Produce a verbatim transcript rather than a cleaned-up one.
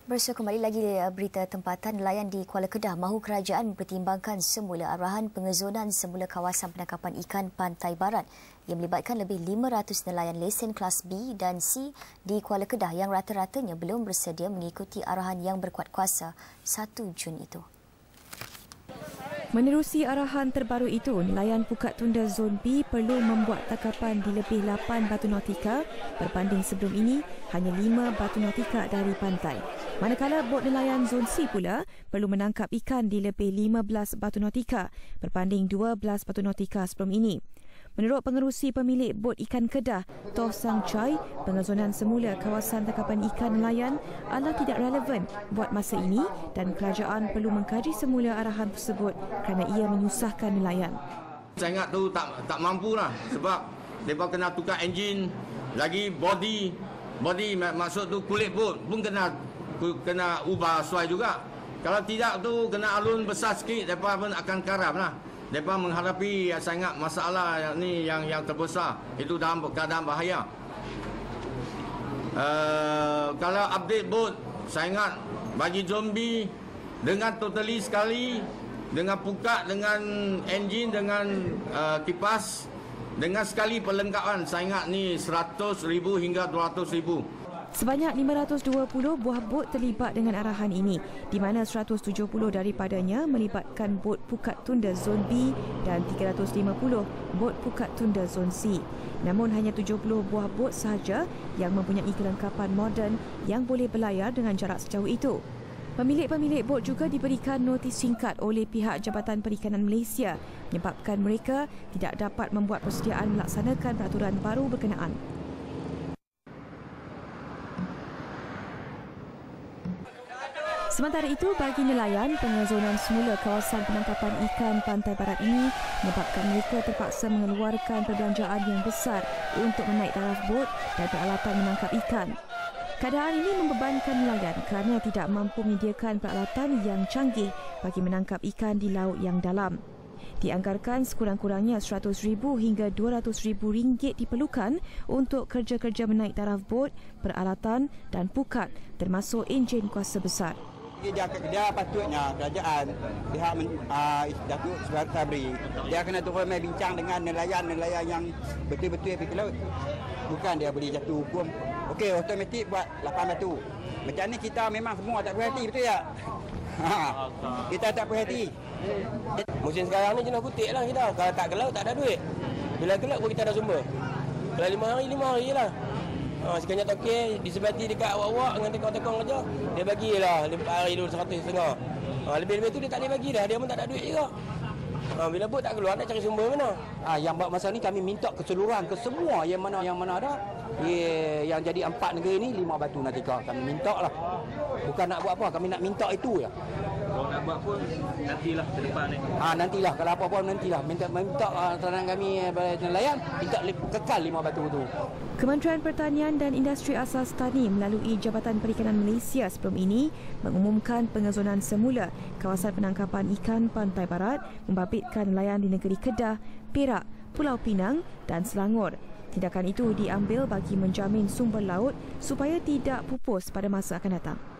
Bersua kembali lagi berita tempatan. Nelayan di Kuala Kedah mahu kerajaan mempertimbangkan semula arahan pengezonan semula kawasan penangkapan ikan Pantai Barat yang melibatkan lebih lima ratus nelayan lesen kelas B dan C di Kuala Kedah yang rata-ratanya belum bersedia mengikuti arahan yang berkuat kuasa satu Jun itu. Menerusi arahan terbaru itu, nelayan Pukat Tunda Zon B perlu membuat tangkapan di lebih lapan batu nautika berbanding sebelum ini hanya lima batu nautika dari pantai. Manakala bot nelayan Zon C pula perlu menangkap ikan di lebih lima belas batu nautika berbanding dua belas batu nautika sebelum ini. Menurut pengerusi pemilik bot ikan Kedah, Toh Sang Chai, pengezonan semula kawasan tangkapan ikan nelayan adalah tidak relevan buat masa ini dan kerajaan perlu mengkaji semula arahan tersebut kerana ia menyusahkan nelayan. Saya ingat tu tak tak mampulah sebab mereka kena tukar enjin, lagi body, body maksud tu kulit bot pun kena kena ubah sesuai juga. Kalau tidak tu kena alun besar sikit, mereka pun akan karam lah. Mereka menghadapi sangat masalah yang ni yang yang terbesar, itu dalam keadaan bahaya. Uh, kalau update bot, saya ingat bagi zombie dengan totally sekali, dengan pukat, dengan enjin, dengan uh, kipas, dengan sekali perlengkapan, saya ingat ni seratus ribu hingga dua ratus ribu. Sebanyak lima ratus dua puluh buah bot terlibat dengan arahan ini, di mana seratus tujuh puluh daripadanya melibatkan bot Pukat Tunda Zon B dan tiga ratus lima puluh bot Pukat Tunda Zon C. Namun hanya tujuh puluh buah bot sahaja yang mempunyai kelengkapan moden yang boleh berlayar dengan jarak sejauh itu. Pemilik-pemilik bot juga diberikan notis singkat oleh pihak Jabatan Perikanan Malaysia menyebabkan mereka tidak dapat membuat persediaan melaksanakan peraturan baru berkenaan. Sementara itu, bagi nelayan, pengezonan semula kawasan penangkapan ikan Pantai Barat ini menyebabkan mereka terpaksa mengeluarkan perbelanjaan yang besar untuk menaik taraf bot dan peralatan menangkap ikan. Keadaan ini membebankan nelayan kerana tidak mampu menyediakan peralatan yang canggih bagi menangkap ikan di laut yang dalam. Dianggarkan sekurang-kurangnya seratus ribu hingga dua ratus ribu ringgit diperlukan untuk kerja-kerja menaik taraf bot, peralatan dan pukat termasuk enjin kuasa besar. Dia, dia patutnya kerajaan pihak uh, Datuk Seri Sabri dia kena turun main bincang dengan nelayan-nelayan yang betul-betul pergi ke laut. Bukan dia boleh jatuh hukum. Okey, automatik buat lapan batu. Macam ni kita memang semua tak berhati, betul tak? Ha, kita tak berhati. Musim sekarang ni jenis kutik lah kita. Kalau tak ke laut tak ada duit. Bila ke laut pun kita ada sumber. Kalau lima hari, lima hari je lah. Ha, sekiranya tokey disebati dekat awak-awak dengan tekong-tekong kerja, dia bagilah empat hari dulu seratus setengah. Ha, lebih-lebih tu dia tak boleh bagi dah, dia pun tak ada duit juga. Ha, bila bot tak keluar, nak cari sumber mana? Ha, yang buat masa ni kami minta keseluruhan ke semua yang mana yang mana ada. Ye, yang jadi empat negara ni lima batu nautika. Kami minta lah. Bukan nak buat apa, kami nak minta itu ya. Kalau nak buat pun nantilah ke depan ni. Ha, nantilah kalau apa pun nantilah. Minta minta uh, kami uh, nelayan minta kekal lima batu tu. Kementerian Pertanian dan Industri Asas Tani melalui Jabatan Perikanan Malaysia sebelum ini mengumumkan pengezonan semula kawasan penangkapan ikan Pantai Barat membabitkan nelayan di negeri Kedah, Perak, Pulau Pinang dan Selangor. Tindakan itu diambil bagi menjamin sumber laut supaya tidak pupus pada masa akan datang.